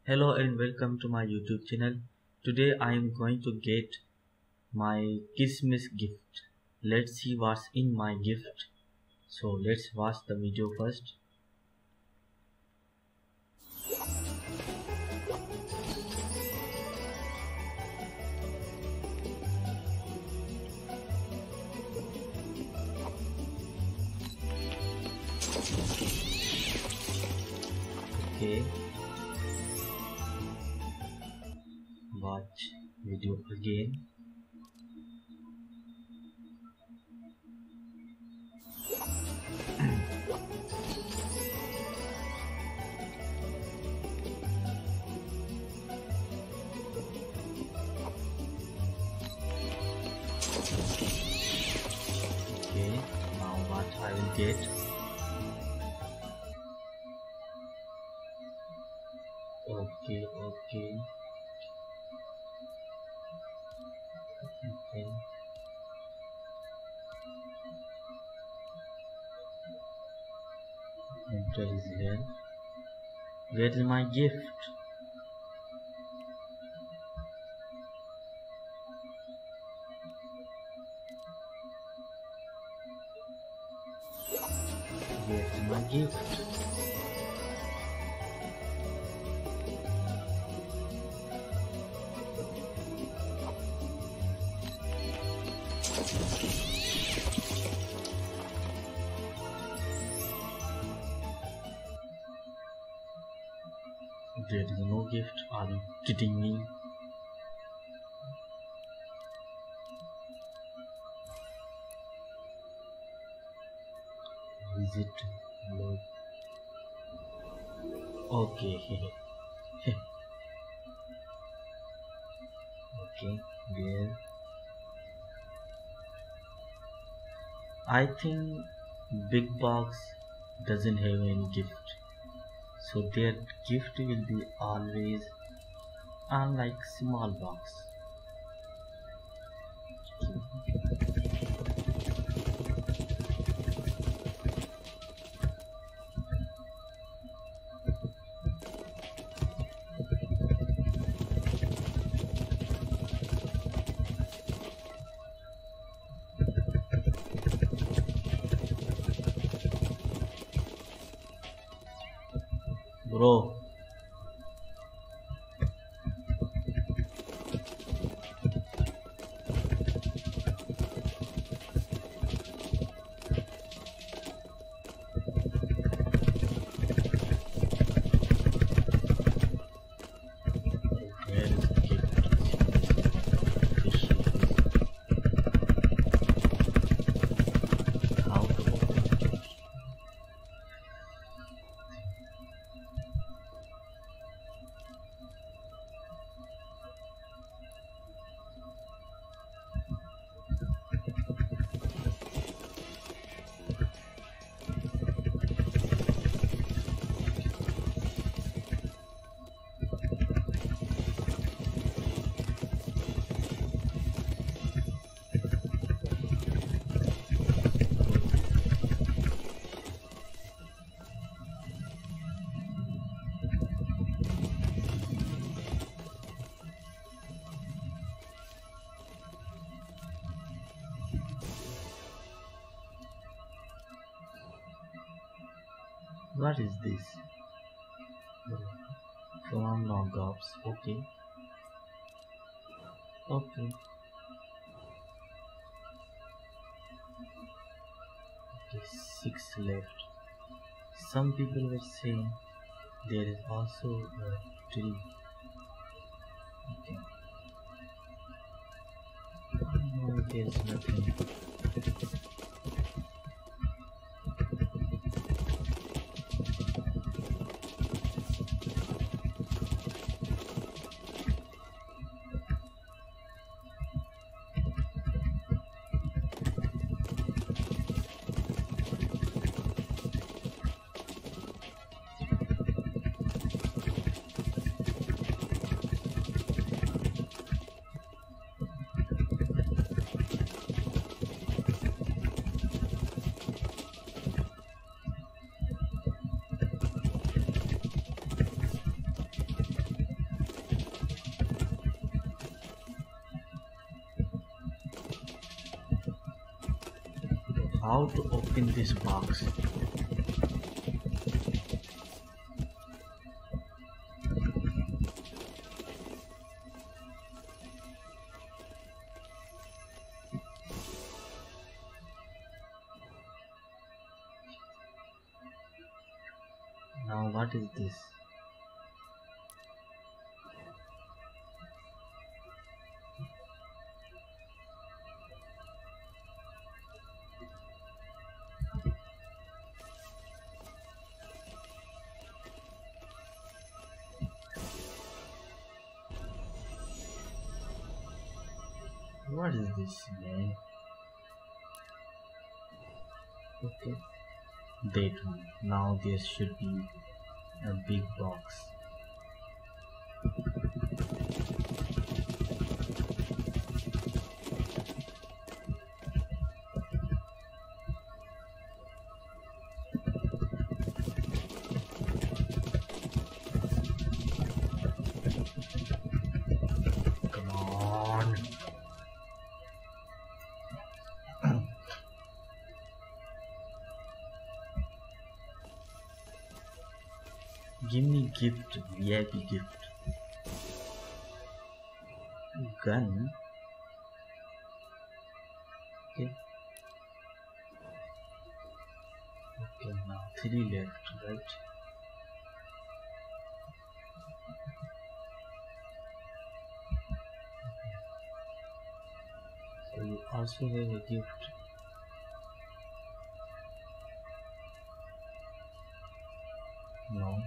Hello and welcome to my YouTube channel. Today I am going to get my Christmas gift. Let's see what's in my gift. So let's watch the video first. Okay. Watch video again. Okay, now what I will get. Okay. Enter is here. Where is my gift? Where is my gift? There is no gift. Are you kidding me? Is it low? Okay. Okay, there. I think big box doesn't have any gift, so their gift will be always unlike small box. Bro, where is the gift? How to open it? What is this? From logops. Okay. Okay, 6 left. Some people were saying there is also a tree. Okay. No, there is nothing. how to open this box. Now what is this? What is this, man? Okay, that one. Now there should be a big box. Come on. Give me gift, VIP gift. Gun. Okay. Okay, now 3 left, right? So you also have a gift. No.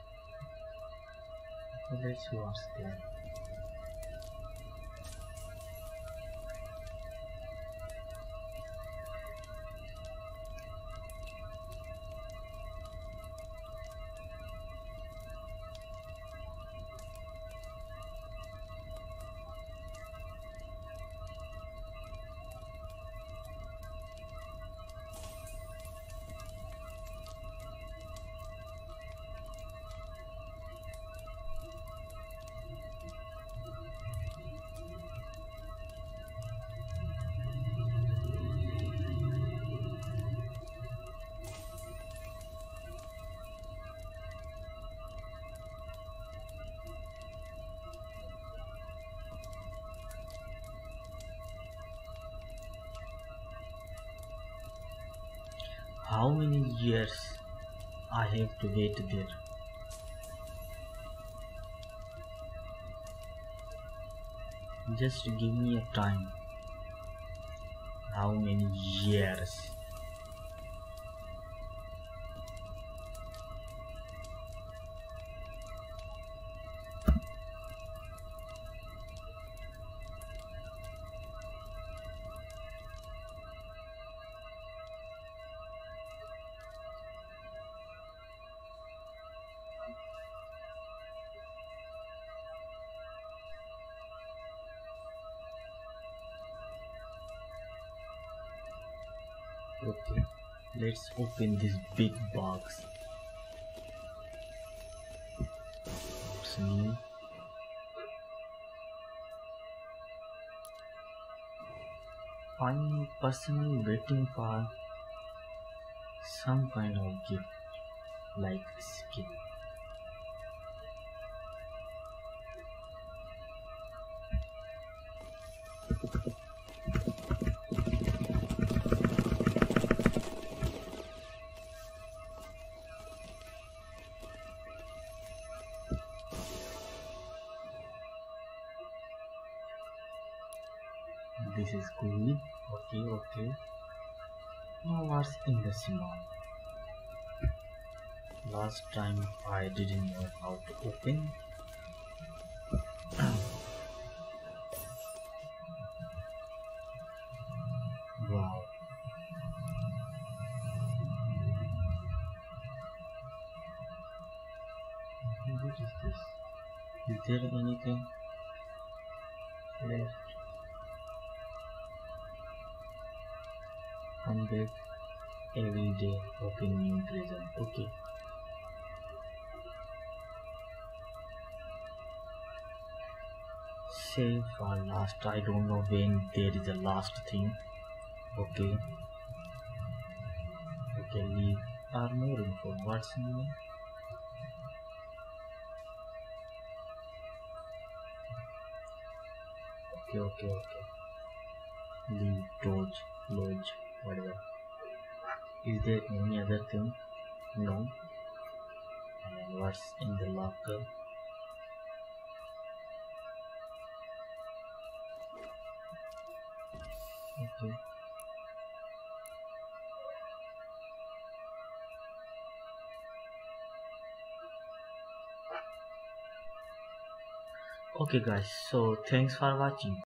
So let's see what's there. How many years I have to wait there? Just give me a time. How many years? Okay, let's open this big box. What's new? I'm personally waiting for some kind of gift like skin. This is cool. Okay. Now what's in the small? Last time I didn't know how to open. Wow. What is this? Is there anything left? Come back every day, open new present. Okay. Save for last. I don't know when there is a last thing. Okay. Okay, leave or more info. What's new? Okay. Leave, dodge, lodge, whatever. Is there any other thing? No. And what's in the locker? Okay. Okay guys, so thanks for watching.